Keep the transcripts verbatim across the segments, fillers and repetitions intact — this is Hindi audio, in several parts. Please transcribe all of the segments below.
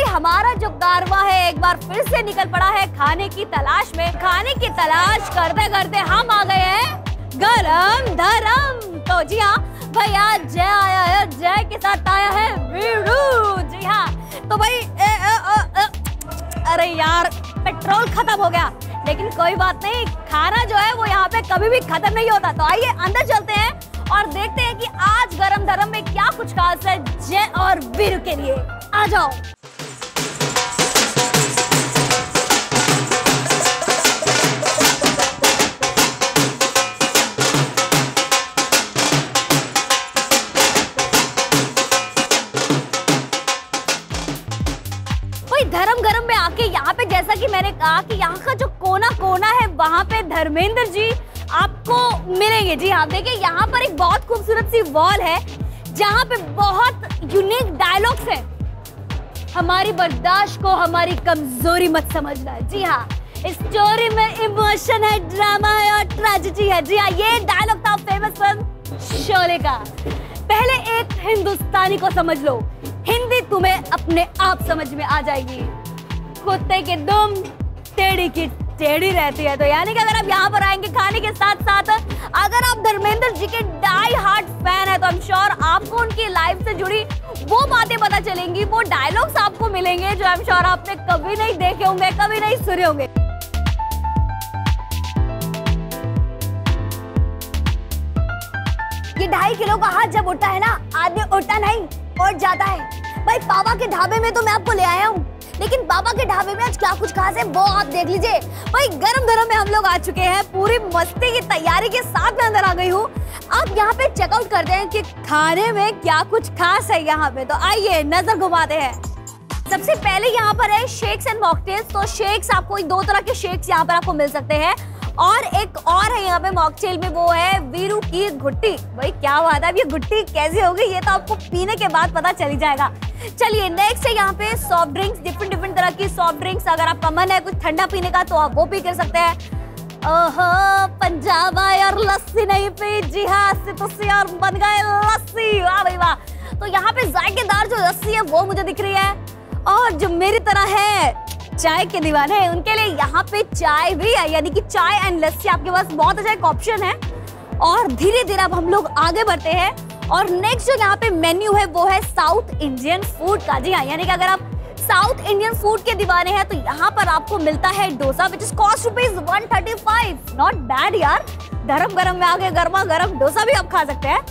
हमारा जो कारवां है एक बार फिर से निकल पड़ा है खाने की तलाश में। खाने की तलाश करते करते हम आ गए हैं गरम धरम। तो जी हाँ भाई, आज जय आया है, जय के साथ आया है वीरू। जी हाँ, तो भाई ए, ए, ए, ए, अरे यार पेट्रोल खत्म हो गया, लेकिन कोई बात नहीं, खाना जो है वो यहाँ पे कभी भी खत्म नहीं होता। तो आइए अंदर चलते हैं और देखते हैं कि आज गरम धरम में क्या कुछ खास है जय और वीरू के लिए। आ जाओ। धर्म गरम में आके यहाँ पे जैसा कि मैंने कहा कि यहाँ का जो कोना कोना है वहाँ पे धर्मेंद्र जी आपको मिलेंगे। जी हाँ, देखिए यहाँ पर एक बहुत खूबसूरत सी वॉल है जहाँ पे बहुत यूनिक डायलॉग्स हैं। हमारी बर्दाश्त को हमारी कमजोरी मत समझना। जी हाँ, इस स्टोरी में इमोशन है, ड्रामा है और ट्रेजेडी है। जी हाँ, ये डायलॉग था फेमस फिल्म शोले का। पहले एक हिंदुस्तानी को समझ लो, हिंदी तुम्हें अपने आप समझ में आ जाएगी। कुत्ते की दुम टेढ़ी की टेढ़ी रहती है। तो यानी कि अगर आप यहाँ पर आएंगे खाने के साथ साथ अगर आप धर्मेंद्र जी के डाई हार्ट फैन है तो आई एम श्योर आपको उनकी लाइफ से जुड़ी वो बातें पता चलेंगी, वो डायलॉग्स आपको मिलेंगे जो आई एम श्योर आपने कभी नहीं देखे होंगे, कभी नहीं सुने होंगे। ये ढाई किलो का हाथ जब उठता है ना, आदमी उठता नहीं और जाता है। भाई बाबा के ढाबे में तो मैं आपको ले आया हूँ, लेकिन बाबा के ढाबे में आज क्या कुछ खास है वो आप देख लीजिए। भाई गरम धरम में हम लोग आ चुके हैं, पूरी मस्ती की तैयारी के साथ में अंदर आ गई हूँ। आप यहाँ पे चेकआउट करते हैं कि खाने में क्या कुछ खास है यहाँ पे। तो आइए नजर घुमाते हैं। सबसे पहले यहाँ पर है शेक्स एंड मॉकटेल्स। तो शेक्स आपको दो तरह के शेक्स यहाँ पर आपको मिल सकते हैं और एक और है यहाँ पे मॉकटेल में, वो है वीरू की गुट्टी। भाई क्या बात है, अब ये गुट्टी कैसी होगी ये तो आपको पीने के बाद पता चली जाएगा। चलिए नेक्स्ट है यहाँ पे सॉफ्ट ड्रिंक्स, डिफरेंट डिफरेंट तरह की सॉफ्ट ड्रिंक्स। अगर आपका मन है कुछ ठंडा पीने का तो आप वो पी कर सकते हैं। ओहो, पंजाब आए और लस्सी नहीं पी। जी हाँ, तुसी और बन गए लस्सी। वाह भाई वाह। तो यहाँ पे जायकेदार जो लस्सी है वो मुझे दिख रही है, और जो मेरी तरह है चाय के दीवाने हैं उनके लिए यहाँ पे चाय भी है, यानी कि चाय एंड लस्सी आपके पास बहुत अच्छा एक ऑप्शन है। और धीरे धीरे अब हम लोग आगे बढ़ते हैं और नेक्स्ट जो यहाँ पे मेन्यू है वो है साउथ इंडियन फूड का। जी हाँ, यानी कि अगर आप साउथ इंडियन फूड के दीवाने हैं तो यहाँ पर आपको मिलता है dosa, which is cost rupees one thirty five. Not bad यार। धर्म गरम में आगे गर्मा गर्म डोसा भी आप खा सकते हैं।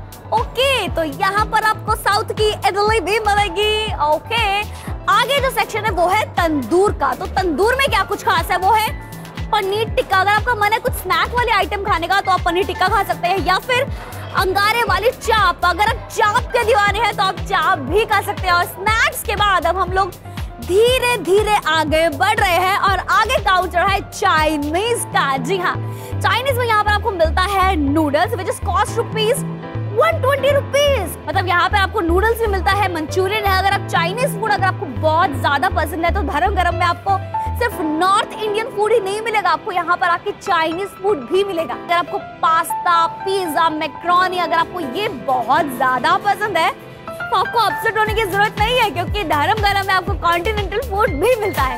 ओके, तो यहाँ पर आपको साउथ की इडली भी मिलेगी। ओके, आगे जो सेक्शन है वो है तंदूर का। तो तंदूर में क्या कुछ खास है वो है पनीर टिक्का। अगर आपका मन है कुछ स्नैक वाले आइटम खाने का तो आप पनीर टिक्का खा सकते हैं, या फिर अंगारे वाली चाप। अगर आप चाप के दीवाने हैं तो आप चाप भी खा सकते हैं। और स्नैक्स के बाद अब हम लोग धीरे धीरे आगे बढ़ रहे हैं और आगे काउंटर है चाइनीज का। जी हाँ, चाइनीज में यहाँ पर आपको मिलता है noodles, which is cost rupees one twenty rupees. मतलब यहाँ पे आपको नूडल्स भी मिलता है, मंचूरियन है। अगर आप चाइनीज फूड अगर आपको बहुत ज्यादा पसंद है तो धर्म गरम में आपको सिर्फ नॉर्थ इंडियन फूड ही नहीं मिलेगा, आपको यहाँ पर आके चाइनीज फूड भी मिलेगा। अगर आपको पास्ता, पिज्जा, मैक्रोनी अगर आपको ये बहुत ज्यादा पसंद है तो आपको अपसेट होने की जरूरत नहीं है, क्योंकि धर्म गरम में आपको कॉन्टिनेंटल फूड भी मिलता है।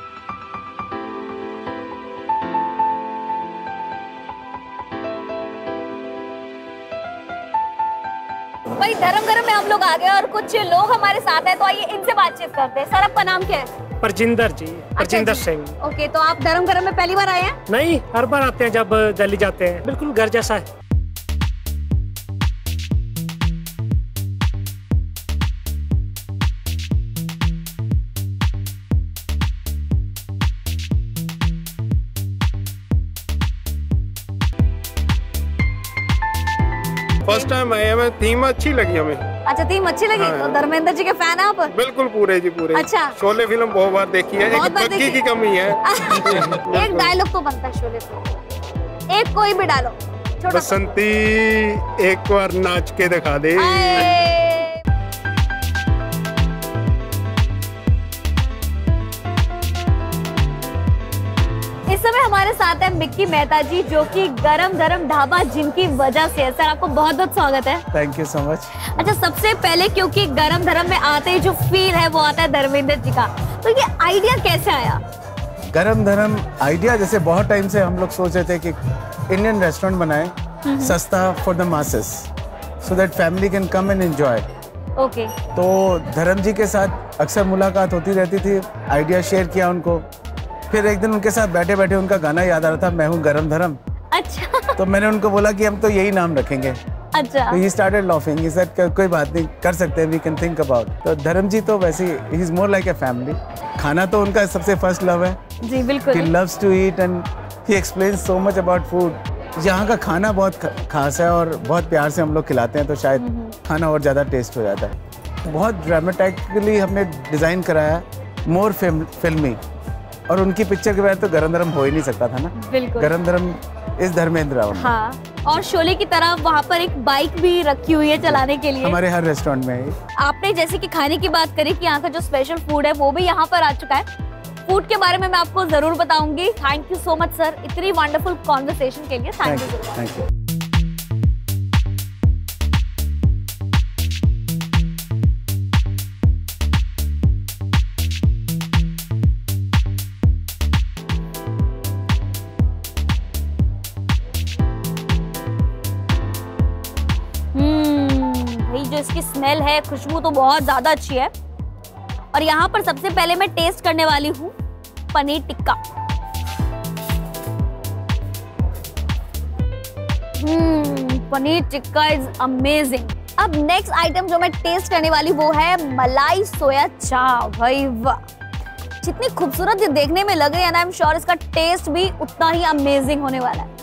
भाई धर्म गरम में हम लोग आ गए और कुछ लोग हमारे साथ हैं, तो आइए इनसे बातचीत करते हैं। सर आपका नाम क्या है? परजिंदर जी। परजिंदर सिंह। ओके, तो आप धर्म गरम में पहली बार आए हैं? नहीं, हर बार आते हैं जब दिल्ली जाते हैं। बिल्कुल घर जैसा है। फर्स्ट टाइम आए हैं, थीम अच्छी लगी हमें। अच्छा, थीम अच्छी लगी। हाँ। तो धर्मेंद्र जी के फैन है आप? बिल्कुल पूरे जी पूरे। अच्छा, शोले फिल्म बहुत बार देखी है, एक बग्गी की कमी है। एक डायलॉग तो बनता है शोले से, एक कोई भी डायलॉग। बसंती एक बार नाच के दिखा दे। इस समय हमारे साथ है मिक्की मेहता जी, जो कि गरम धरम ढाबा जिनकी वजह से है। सर आपको बहुत बहुत स्वागत है। Thank you so much. अच्छा, सबसे पहले क्योंकि गरम धरम में आते ही जो फील है वो आता है धर्मेंद्र जी का, तो ये आइडिया कैसे आया? गरम धरम आइडिया जैसे बहुत टाइम से हम लोग सोच रहे थे कि इंडियन रेस्टोरेंट बनाए, सस्ता for the masses, so that family can come and enjoy. Okay. तो धर्म जी के साथ अक्सर मुलाकात होती रहती थी, आइडिया शेयर किया उनको। फिर एक दिन उनके साथ बैठे बैठे उनका गाना याद आ रहा था, मैं हूँ गरम धरम। अच्छा। तो मैंने उनको बोला कि हम तो यही नाम रखेंगे। अच्छा। तो he started laughing, he said कोई बात नहीं, कर सकते हैं, वी कैन थिंक अबाउट। तो धर्म जी तो वैसे he is more like a family. खाना तो उनका सबसे फर्स्ट लव है। जी बिल्कुल। He loves to eat and he explains so much about food. यहाँ का खाना बहुत खास है और बहुत प्यार से हम लोग खिलाते हैं, तो शायद खाना और ज़्यादा टेस्ट हो जाता है। बहुत ड्रामेटिकली हमने डिज़ाइन कराया, मोर फिल्मी, और उनकी पिक्चर के बाद तो गरम धरम हो ही नहीं सकता था ना। बिल्कुल। गरम धरम इज धर्मेंद्र। हाँ, और शोले की तरह वहाँ पर एक बाइक भी रखी हुई है चलाने के लिए। हमारे हर रेस्टोरेंट में। आपने जैसे कि खाने की बात करी कि यहाँ का जो स्पेशल फूड है वो भी यहाँ पर आ चुका है। फूड के बारे में मैं आपको जरूर बताऊंगी। Thank you so much sir, इतनी वंडरफुल कॉन्वर्सेशन के लिए। Thank you. Thank you. जो इसकी स्मेल है, खुशबू तो बहुत ज्यादा अच्छी है। और यहाँ पर सबसे पहले मैं टेस्ट करने वाली हूँ paneer tikka. Hmm, paneer tikka is amazing. अब नेक्स्ट आइटम जो मैं टेस्ट करने वाली वो है मलाई सोया चाप। भाई वाह, जितनी खूबसूरत ये देखने में लग रही है ना, आई एम श्योर इसका टेस्ट भी उतना ही अमेजिंग होने वाला है।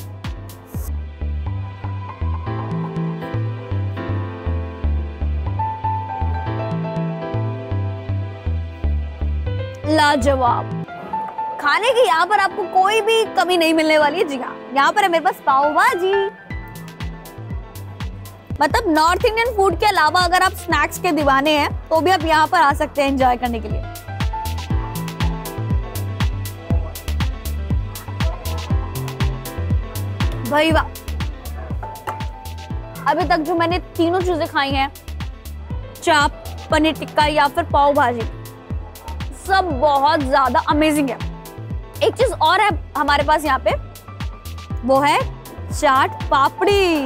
लाजवाब। खाने की यहाँ पर आपको कोई भी कमी नहीं मिलने वाली है। जी हाँ, यहाँ पर है मेरे पास पाव भाजी। मतलब नॉर्थ इंडियन फूड के अलावा अगर आप स्नैक्स के दीवाने हैं तो भी आप यहाँ पर आ सकते हैं एंजॉय करने के लिए। भाई वाह, अभी तक जो मैंने तीनों चीजें खाई हैं, चाप, पनीर टिक्का या फिर पाव भाजी, सब बहुत ज्यादा अमेजिंग है। एक चीज और है हमारे पास यहाँ पे, वो है चाट पापड़ी।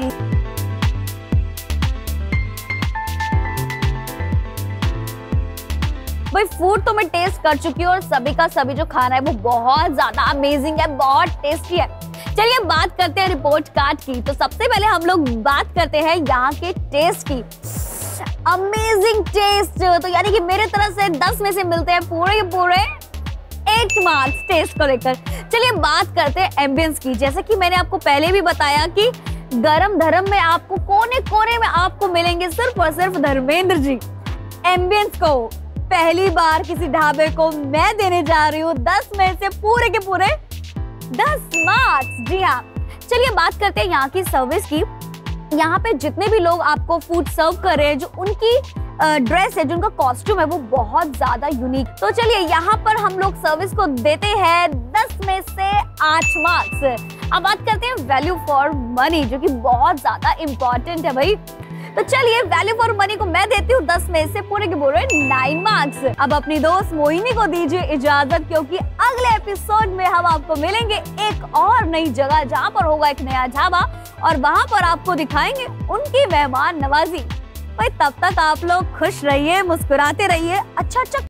भाई फूड तो मैं टेस्ट कर चुकी हूँ और सभी का सभी जो खाना है वो बहुत ज्यादा अमेजिंग है, बहुत टेस्टी है। चलिए बात करते हैं रिपोर्ट कार्ड की। तो सबसे पहले हम लोग बात करते हैं यहाँ के टेस्ट की। अमेजिंग टेस्ट, तो यानी कि मेरे तरफ से दस में से मिलते हैं पूरे के पूरे एट मार्क्स टेस्ट को लेकर। चलिए बात करते हैं एम्बियंस की। जैसे कि मैंने आपको पहले भी बताया कि गरम धरम में आपको कोने कोने में आपको मिलेंगे सिर्फ और सिर्फ धर्मेंद्र जी। एम्बियंस को पहली बार किसी ढाबे को मैं देने जा रही हूँ दस में से पूरे के पूरे दस मार्क्स। जी हाँ, चलिए बात करते हैं यहाँ की सर्विस की। यहाँ पे जितने भी लोग आपको फूड सर्व कर रहे हैं, जो उनकी ड्रेस है, जो उनका कॉस्ट्यूम है, वो बहुत ज्यादा यूनिक। तो चलिए यहाँ पर हम लोग सर्विस को देते हैं दस में से आठ मार्क्स। अब बात करते हैं वैल्यू फॉर मनी, जो कि बहुत ज्यादा इम्पोर्टेंट है भाई। तो चलिए वैल्यू फॉर मनी को मैं देती हूँ दस में से पूरे के पूरे नाइन मार्क्स। अब अपनी दोस्त मोहिनी को दीजिए इजाजत, क्योंकि अगले एपिसोड में हम आपको मिलेंगे एक और नई जगह, जहाँ पर होगा एक नया ढाबा और वहाँ पर आपको दिखाएंगे उनकी मेहमान नवाजी। भाई तब तक आप लोग खुश रहिए, मुस्कुराते रहिए, अच्छा अच्छा